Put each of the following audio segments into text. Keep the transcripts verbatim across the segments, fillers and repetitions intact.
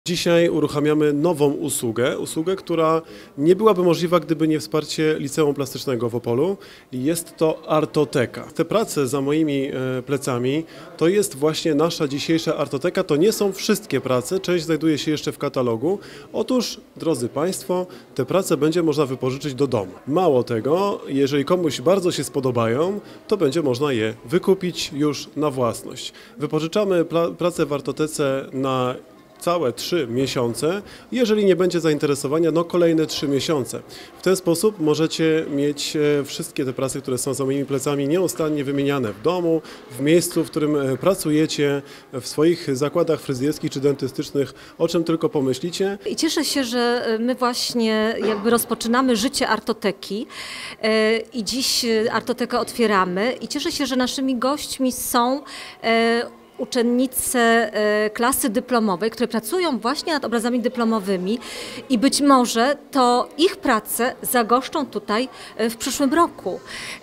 Dzisiaj uruchamiamy nową usługę, usługę, która nie byłaby możliwa, gdyby nie wsparcie Liceum Plastycznego w Opolu. Jest to Artoteka. Te prace za moimi plecami to jest właśnie nasza dzisiejsza Artoteka. To nie są wszystkie prace, część znajduje się jeszcze w katalogu. Otóż, drodzy Państwo, te prace będzie można wypożyczyć do domu. Mało tego, jeżeli komuś bardzo się spodobają, to będzie można je wykupić już na własność. Wypożyczamy prace w Artotece na całe trzy miesiące, jeżeli nie będzie zainteresowania, no kolejne trzy miesiące. W ten sposób możecie mieć wszystkie te prace, które są za moimi plecami, nieustannie wymieniane w domu, w miejscu, w którym pracujecie, w swoich zakładach fryzjerskich czy dentystycznych, o czym tylko pomyślicie. I cieszę się, że my właśnie jakby rozpoczynamy życie Artoteki i dziś Artotekę otwieramy i cieszę się, że naszymi gośćmi są uczennice klasy dyplomowej, które pracują właśnie nad obrazami dyplomowymi i być może to ich prace zagoszczą tutaj w przyszłym roku.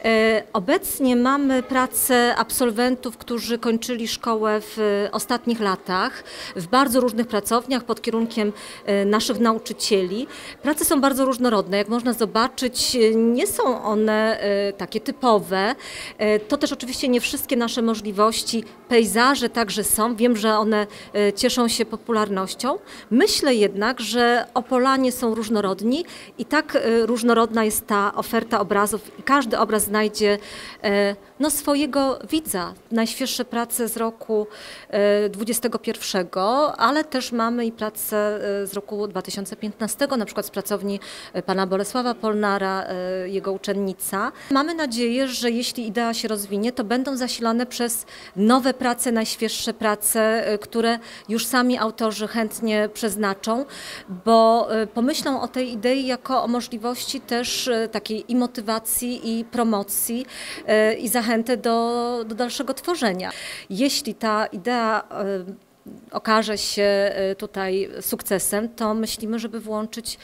Obecnie mamy pracę absolwentów, którzy kończyli szkołę w ostatnich latach, w bardzo różnych pracowniach pod kierunkiem naszych nauczycieli. Prace są bardzo różnorodne, jak można zobaczyć, nie są one takie typowe. To też oczywiście nie wszystkie nasze możliwości, pejzaże także są. Wiem, że one cieszą się popularnością. Myślę jednak, że Opolanie są różnorodni i tak różnorodna jest ta oferta obrazów i każdy obraz znajdzie no, swojego widza. Najświeższe prace z roku dwudziestego pierwszego, ale też mamy i prace z roku dwa tysiące piętnastego, na przykład z pracowni pana Bolesława Polnara, jego uczennica. Mamy nadzieję, że jeśli idea się rozwinie, to będą zasilane przez nowe prace, najświeższe prace, które już sami autorzy chętnie przeznaczą, bo pomyślą o tej idei jako o możliwości też takiej i motywacji, i promocji, i zachęty do, do dalszego tworzenia. Jeśli ta idea okaże się tutaj sukcesem, to myślimy, żeby włączyć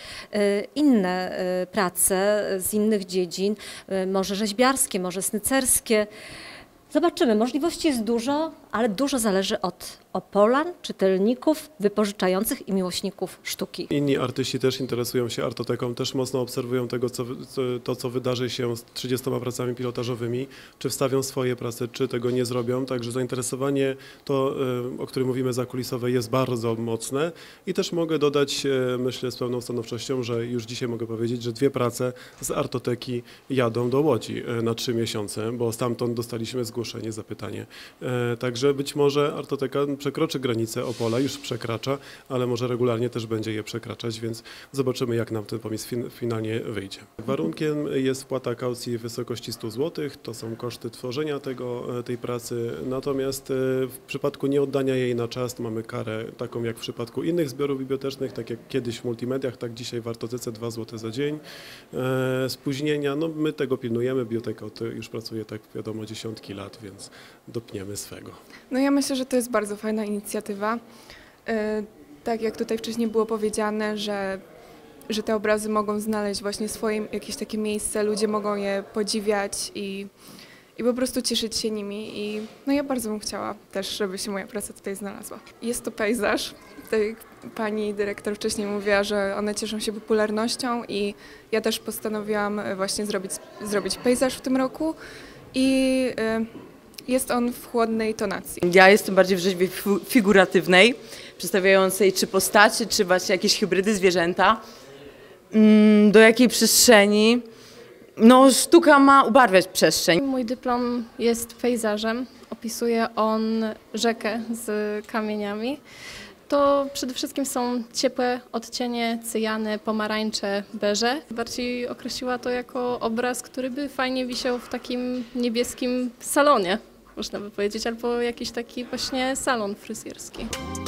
inne prace z innych dziedzin, może rzeźbiarskie, może snycerskie. Zobaczymy, możliwości jest dużo, ale dużo zależy od Opolan, czytelników, wypożyczających i miłośników sztuki. Inni artyści też interesują się Artoteką, też mocno obserwują tego, co, to, co wydarzy się z trzydziestoma pracami pilotażowymi, czy wstawią swoje prace, czy tego nie zrobią. Także zainteresowanie, to, o którym mówimy, zakulisowe, jest bardzo mocne. I też mogę dodać, myślę z pełną stanowczością, że już dzisiaj mogę powiedzieć, że dwie prace z Artoteki jadą do Łodzi na trzy miesiące, bo stamtąd dostaliśmy zgłoszenie, zapytanie. Także być może Artoteka przekroczy granicę Opola, już przekracza, ale może regularnie też będzie je przekraczać, więc zobaczymy, jak nam ten pomysł fin finalnie wyjdzie. Warunkiem jest wpłata kaucji w wysokości stu złotych, to są koszty tworzenia tego, tej pracy, natomiast w przypadku nieoddania jej na czas mamy karę taką jak w przypadku innych zbiorów bibliotecznych, tak jak kiedyś w multimediach, tak dzisiaj w Artotece dwa złote za dzień. E, spóźnienia, no my tego pilnujemy, biblioteka już pracuje, tak wiadomo, dziesiątki lat, więc dopniemy swego. No ja myślę, że to jest bardzo fajna inicjatywa. Tak jak tutaj wcześniej było powiedziane, że, że te obrazy mogą znaleźć właśnie swoje jakieś takie miejsce, ludzie mogą je podziwiać i, i po prostu cieszyć się nimi. I no ja bardzo bym chciała też, żeby się moja praca tutaj znalazła. Jest to pejzaż. Tutaj pani dyrektor wcześniej mówiła, że one cieszą się popularnością i ja też postanowiłam właśnie zrobić, zrobić pejzaż w tym roku i jest on w chłodnej tonacji. Ja jestem bardziej w rzeźbie figuratywnej, przedstawiającej czy postacie, czy właśnie jakieś hybrydy zwierzęta. Do jakiej przestrzeni? No, sztuka ma ubarwiać przestrzeń. Mój dyplom jest pejzażem. Opisuje on rzekę z kamieniami. To przede wszystkim są ciepłe odcienie, cyjany, pomarańcze, beże. Bardziej określiła to jako obraz, który by fajnie wisiał w takim niebieskim salonie, można by powiedzieć, albo jakiś taki właśnie salon fryzjerski.